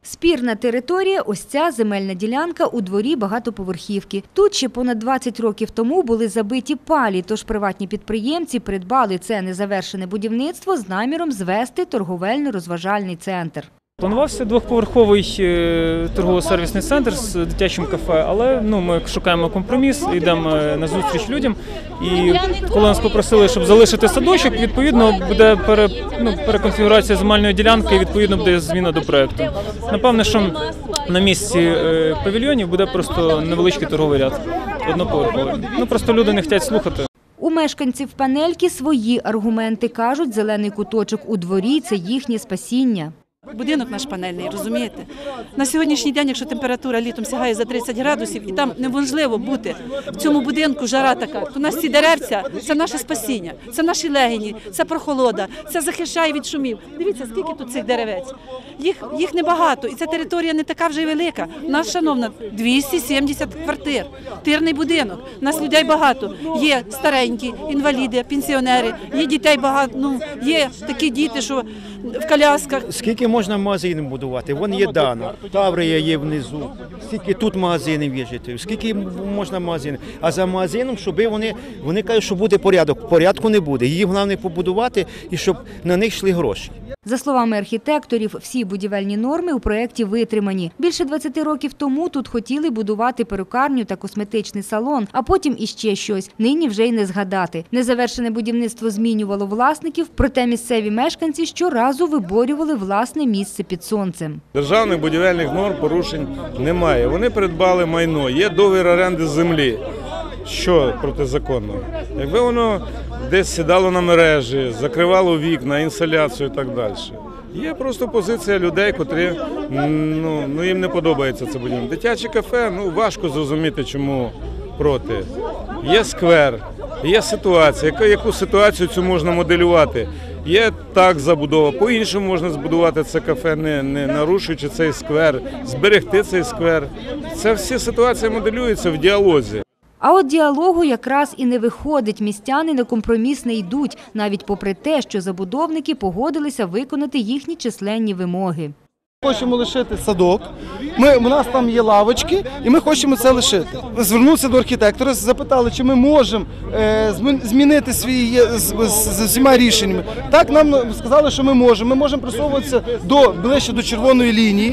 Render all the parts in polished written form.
Спірна територія – ось ця земельна ділянка у дворі багатоповерхівки. Тут ще понад 20 років тому були забиті палі, тож приватні підприємці придбали це незавершене будівництво з наміром звести торговельно-розважальний центр. Планувався двохповерховий торгово-сервісний центр з дитячим кафе, але ми шукаємо компроміс, йдемо на зустріч людям. І коли нас попросили, щоб залишити садочок, відповідно буде переконфігурація земельної ділянки і відповідно буде зміна до проєкту. Напевне, що на місці павільйонів буде просто невеличкий торговий ряд, одноповерховий. Просто люди не хочуть слухати. У мешканців Панельки свої аргументи. Кажуть, зелений куточок у дворі – це їхнє спасіння. Будинок наш панельний, розумієте? На сьогоднішній день, якщо температура літом сягає за 30 градусів, і там неможливо бути в цьому будинку, жара така, то у нас ці деревця – це наше спасіння, це наші легені, це прохолода, це захищає від шумів. Дивіться, скільки тут цих деревець. Їх небагато, і ця територія не така вже й велика. У нас, шановна, 270 квартир, тирний будинок, у нас людей багато. Є старенькі, інваліди, пенсіонери, є дітей багато, є такі діти, що в колясках. Скільки можна магазинів будувати? Вон є Дана, Таврія є внизу. Скільки тут магазинів є жителів? Скільки можна магазинів? А за магазином, щоб вони кажуть, що буде порядок. Порядку не буде. Її головне побудувати і щоб на них йшли гроші. За словами архітекторів, всі будівельні норми у проєкті витримані. Більше 20 років тому тут хотіли будувати перукарню та косметичний салон, а потім іще щось. Нині вже й не згадати. Незавершене будівництво змінювало власників, проте місцеві мешканці щоразу виборювали власне місце під сонцем. Державних будівельних норм порушень немає. Вони придбали майно, є договір оренди землі. Що протизаконно? Якби воно десь сідало на мережі, закривало вікна, інсоляцію і так далі. Є просто позиція людей, котрі їм не подобається це будівництво. Дитяче кафе, важко зрозуміти, чому проти. Є сквер, є ситуація. Яку ситуацію цю можна моделювати? Є так забудова, по-іншому можна збудувати це кафе, не нарушуючи цей сквер, зберегти цей сквер. Це всі ситуації моделюються в діалозі. А от діалогу якраз і не виходить. Містяни на компроміс не йдуть, навіть попри те, що забудовники погодилися виконати їхні численні вимоги. Хочемо лишити садок, у нас там є лавочки, і ми хочемо це лишити. Звернувся до архітектора, запитали, чи ми можемо змінити з усіма рішеннями. Так, нам сказали, що ми можемо присовуватися ближче до червоної лінії,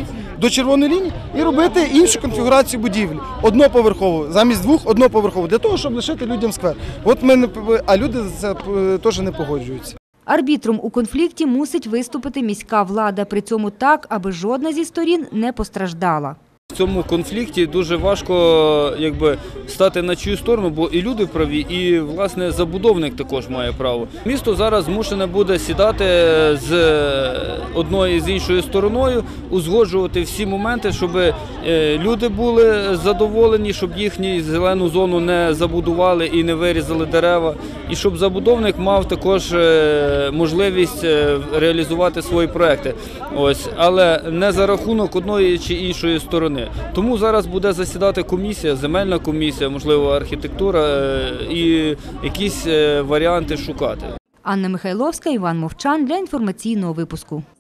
і робити іншу конфігурацію будівлі, одноповерхову, замість двох одноповерхову, для того, щоб лишити людям сквер. А люди це теж не погоджуються. Арбітром у конфлікті мусить виступити міська влада, при цьому так, аби жодна зі сторін не постраждала. В цьому конфлікті дуже важко стати на чию сторону, бо і люди праві, і, власне, забудовник також має право. Місто зараз змушене буде сідати з одною і з іншою стороною, узгоджувати всі моменти, щоб люди були задоволені, щоб їхню зелену зону не забудували і не вирізали дерева, і щоб забудовник мав також можливість реалізувати свої проекти. Але не за рахунок одної чи іншої сторони. Тому зараз буде засідати комісія, земельна комісія, можливо, архітектура і якісь варіанти шукати. Анна Михайловська, Іван Мовчан для інформаційного випуску.